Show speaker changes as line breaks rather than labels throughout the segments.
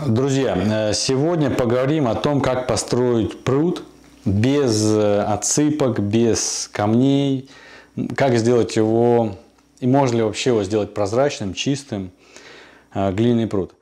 Друзья, сегодня поговорим о том, как построить пруд без отсыпок, без камней, как сделать его, и можно ли вообще его сделать прозрачным, чистым, глиняный пруд.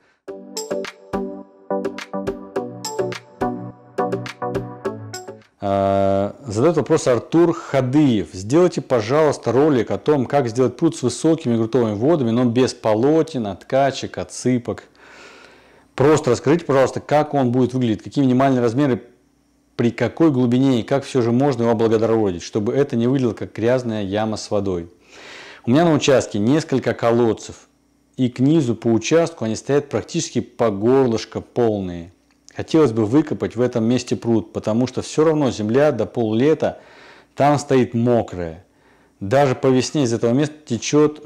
Задает вопрос Артур Хадыев. Сделайте, пожалуйста, ролик о том, как сделать пруд с высокими грунтовыми водами, но без полотен, откачек, отсыпок. Просто расскажите, пожалуйста, как он будет выглядеть, какие минимальные размеры, при какой глубине и как все же можно его облагородить, чтобы это не выглядело как грязная яма с водой. У меня на участке несколько колодцев, и к низу по участку они стоят практически по горлышко полные. Хотелось бы выкопать в этом месте пруд, потому что все равно земля до поллета там стоит мокрая. Даже по весне из этого места течет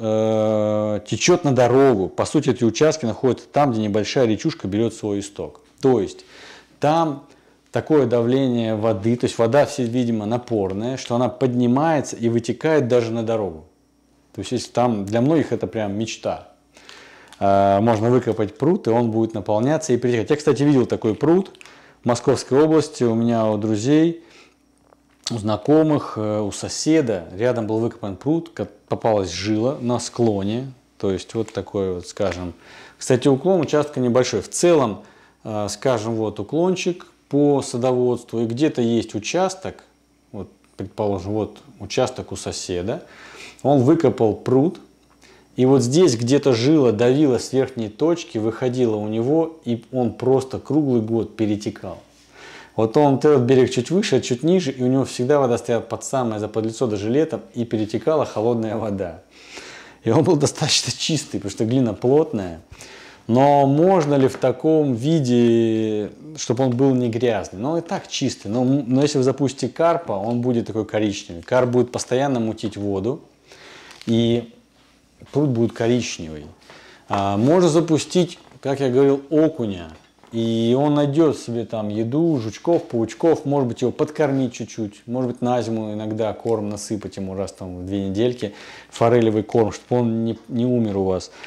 на дорогу. По сути, эти участки находятся там, где небольшая речушка берет свой исток. То есть там такое давление воды, то есть вода, видимо, напорная, что она поднимается и вытекает даже на дорогу. То есть если там для многих это прям мечта. Можно выкопать пруд, и он будет наполняться и перетекать. Я, кстати, видел такой пруд в Московской области, у меня у друзей, у знакомых, у соседа рядом был выкопан пруд, попалась жила на склоне, то есть вот такой вот, скажем, кстати, уклон участка небольшой, в целом, скажем, вот уклончик по садоводству, и где-то есть участок, вот, предположим, вот участок у соседа, он выкопал пруд, и вот здесь где-то жила давила с верхней точки, выходила у него, и он просто круглый год перетекал. Вот он этот берег чуть выше, чуть ниже, и у него всегда вода стояла под самое заподлицо даже летом, и перетекала холодная вода. И он был достаточно чистый, потому что глина плотная. Но можно ли в таком виде, чтобы он был не грязный? Ну, он и так чистый. Но если вы запустите карпа, он будет такой коричневый. Карп будет постоянно мутить воду, и пруд будет коричневый. Можно запустить, как я говорил, окуня. И он найдет себе там еду, жучков, паучков, может быть, его подкормить чуть-чуть, может быть, на зиму иногда корм насыпать ему раз там в 2 недельки, форелевый корм, чтобы он не умер у вас.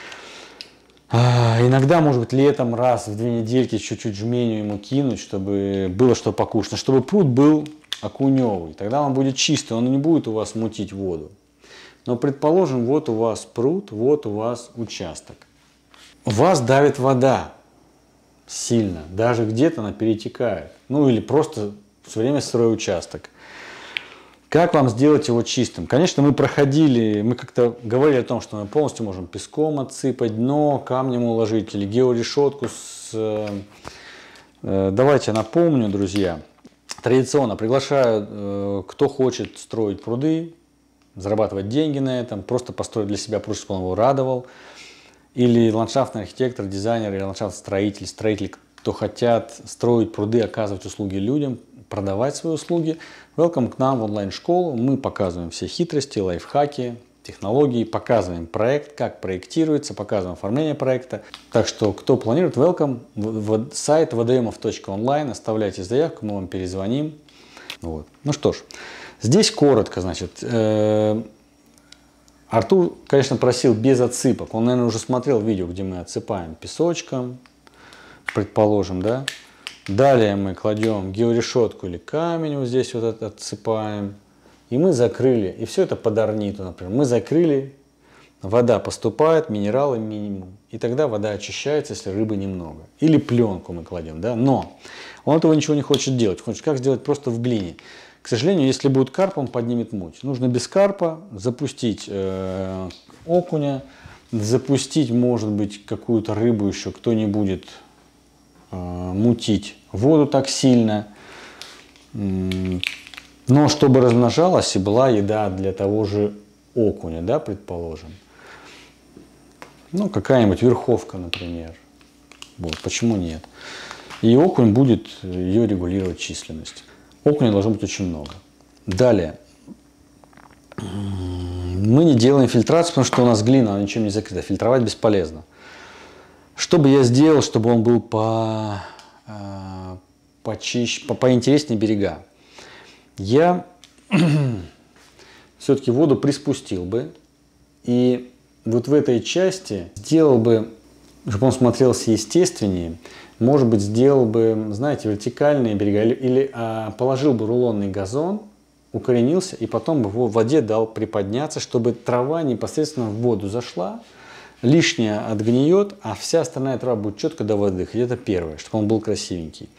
Иногда, может быть, летом раз в 2 недельки чуть-чуть жменю ему кинуть, чтобы было что покушать, но чтобы пруд был окуневый, тогда он будет чистый, он не будет у вас мутить воду. Но, предположим, вот у вас пруд, вот у вас участок. У вас давит вода. Сильно, даже где-то она перетекает, ну или просто все время сырой участок. Как вам сделать его чистым? Конечно, мы как-то говорили о том, что мы полностью можем песком отсыпать дно, камнем уложить или георешетку. Давайте напомню, друзья, традиционно приглашаю, кто хочет строить пруды, зарабатывать деньги на этом, просто построить для себя пруд, чтобы он его радовал. Или ландшафтный архитектор, дизайнер, или ландшафтный строитель, кто хотят строить пруды, оказывать услуги людям, продавать свои услуги. Welcome к нам в онлайн-школу. Мы показываем все хитрости, лайфхаки, технологии, показываем проект, как проектируется, показываем оформление проекта. Так что, кто планирует, welcome в сайт vdmov.online, оставляйте заявку, мы вам перезвоним. Вот. Ну что ж, здесь коротко, значит. Артур, конечно, просил без отсыпок. Он, наверное, уже смотрел видео, где мы отсыпаем песочком, предположим, да. Далее мы кладем георешетку или камень, вот здесь вот отсыпаем. И мы закрыли. И все это под орниту, например. Мы закрыли, вода поступает, минералы минимум. И тогда вода очищается, если рыбы немного. Или пленку мы кладем, да. Но он этого ничего не хочет делать. Хочет как сделать просто в глине. К сожалению, если будет карп, он поднимет муть. Нужно без карпа запустить окуня, запустить, может быть, какую-то рыбу еще, кто не будет мутить воду так сильно. Но чтобы размножалась и была еда для того же окуня, да, предположим. Ну, какая-нибудь верховка, например. Вот, почему нет? И окунь будет ее регулировать численность. Окуня должно быть очень много. Далее. Мы не делаем фильтрацию, потому что у нас глина, она ничем не закрыта. Фильтровать бесполезно. Что бы я сделал, чтобы он был почище, поинтереснее берега? Я все-таки воду приспустил бы. И вот в этой части сделал бы чтобы он смотрелся естественнее, может быть, сделал бы, знаете, вертикальные берега или положил бы рулонный газон, укоренился и потом бы его в воде дал приподняться, чтобы трава непосредственно в воду зашла, лишнее отгниет, а вся остальная трава будет четко до воды доходить. Это первое, чтобы он был красивенький.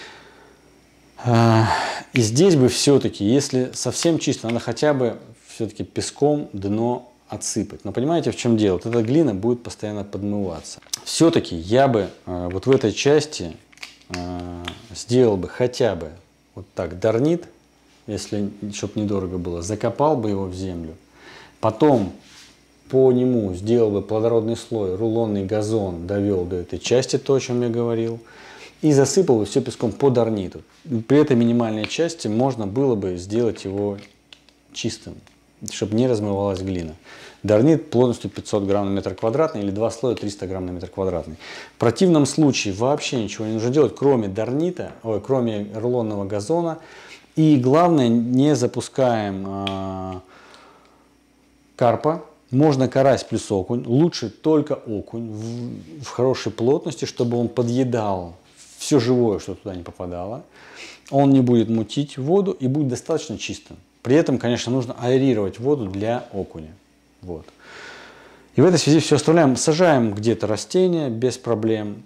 И здесь бы все-таки, если совсем чисто, надо хотя бы все-таки песком дно отсыпать. Но понимаете, в чем дело? Вот эта глина будет постоянно подмываться. Все-таки я бы вот в этой части сделал бы хотя бы вот так дорнит, если, чтобы недорого было, закопал бы его в землю. Потом по нему сделал бы плодородный слой, рулонный газон довел до этой части, то, о чем я говорил. И засыпал бы все песком по дорниту. При этой минимальной части можно было бы сделать его чистым, чтобы не размывалась глина. Дорнит плотностью 500 грамм на метр квадратный или 2 слоя 300 грамм на метр квадратный. В противном случае вообще ничего не нужно делать, кроме дорнита, кроме рулонного газона. И главное, не запускаем карпа. Можно карась плюс окунь. Лучше только окунь в хорошей плотности, чтобы он подъедал все живое, что туда не попадало. Он не будет мутить воду и будет достаточно чистым. При этом, конечно, нужно аэрировать воду для окуня. Вот. И в этой связи все оставляем. Сажаем где-то растения без проблем.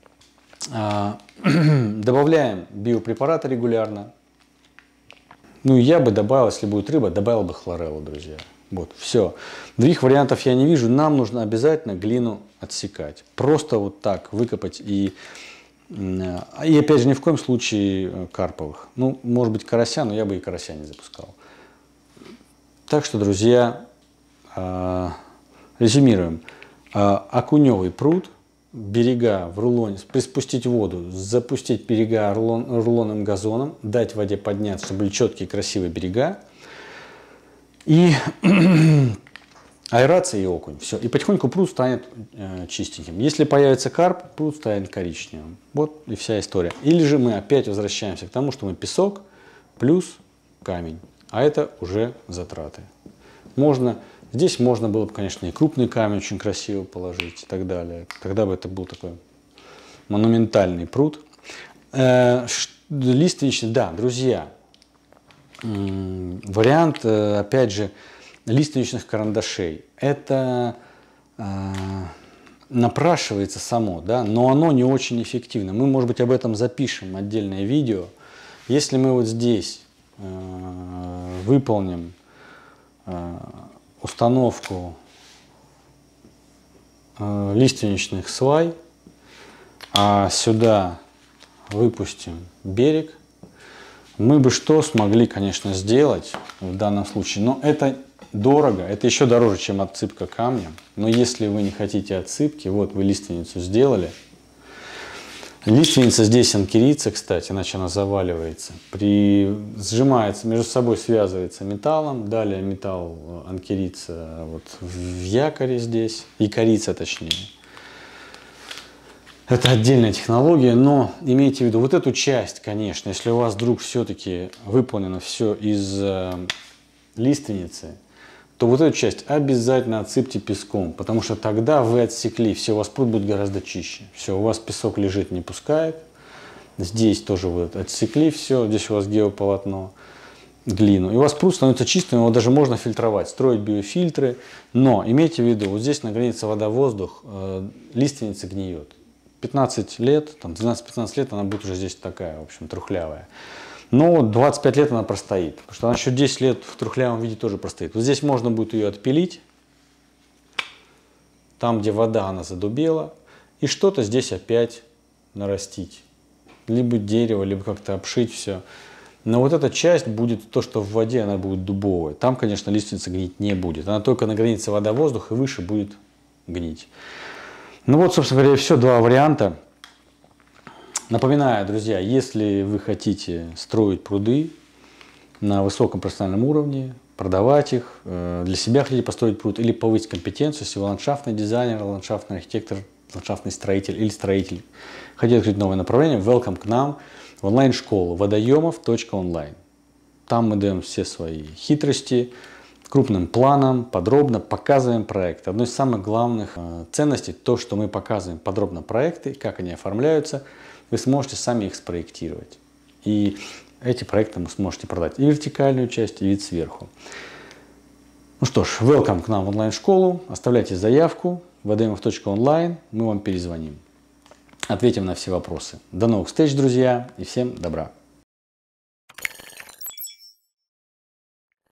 Добавляем биопрепараты регулярно. Ну, я бы добавил, если будет рыба, добавил бы хлореллу, друзья. Вот, все. Других вариантов я не вижу. Нам нужно обязательно глину отсекать. Просто вот так выкопать и опять же, ни в коем случае карповых. Ну, может быть, карася, но я бы и карася не запускал. Так что, друзья, резюмируем. Окуневый пруд, берега в рулоне, приспустить воду, запустить берега рулонным газоном, дать воде подняться, чтобы были четкие красивые берега. И аэрация и окунь. Все. И потихоньку пруд станет чистеньким. Если появится карп, пруд станет коричневым. Вот и вся история. Или же мы опять возвращаемся к тому, что мы песок плюс камень. А это уже затраты. Здесь можно было бы, конечно, и крупный камень очень красиво положить и так далее. Тогда бы это был такой монументальный пруд. Лиственничный, да, друзья. Вариант, опять же, лиственничных карандашей. Это напрашивается само, да, но оно не очень эффективно. Мы, может быть, об этом запишем отдельное видео. Если мы вот здесь выполним установку лиственничных свай, а сюда выпустим берег, мы бы что смогли, конечно, сделать в данном случае, но это дорого, это еще дороже, чем отсыпка камня. Но если вы не хотите отсыпки, вот вы лиственницу сделали. Лиственница здесь анкерится, кстати, иначе она заваливается. Сжимается, между собой связывается металлом, далее металл анкерится вот в якоре здесь, якорится точнее. Это отдельная технология, но имейте в виду, вот эту часть, конечно, если у вас вдруг все-таки выполнено все из лиственницы, то вот эту часть обязательно отсыпьте песком, потому что тогда вы отсекли, все, у вас пруд будет гораздо чище. Все, у вас песок лежит, не пускает. Здесь тоже вы отсекли все, здесь у вас геополотно, глину. И у вас пруд становится чистым, его даже можно фильтровать, строить биофильтры. Но имейте в виду, вот здесь на границе вода-воздух, лиственница гниет. 15 лет, там 12-15 лет она будет уже здесь такая, в общем, трухлявая. Но 25 лет она простоит, потому что она еще 10 лет в трухлявом виде тоже простоит. Вот здесь можно будет ее отпилить, там, где вода, она задубела, и что-то здесь опять нарастить. Либо дерево, либо как-то обшить все. Но вот эта часть будет, то, что в воде, она будет дубовая. Там, конечно, лиственница гнить не будет. Она только на границе вода-воздух и выше будет гнить. Ну вот, собственно говоря, все, два варианта. Напоминаю, друзья, если вы хотите строить пруды на высоком профессиональном уровне, продавать их, для себя хотите построить пруд или повысить компетенцию, если вы ландшафтный дизайнер, ландшафтный архитектор, ландшафтный строитель или строитель, хотите открыть новое направление, welcome к нам в онлайн-школу водоемов.онлайн. Там мы даем все свои хитрости, крупным планом, подробно показываем проект. Одно из самых главных ценностей, то, что мы показываем подробно проекты, как они оформляются, вы сможете сами их спроектировать. И эти проекты вы сможете продать и вертикальную часть, и вид сверху. Ну что ж, welcome к нам в онлайн-школу. Оставляйте заявку vdmf.online, мы вам перезвоним. Ответим на все вопросы. До новых встреч, друзья, и всем добра!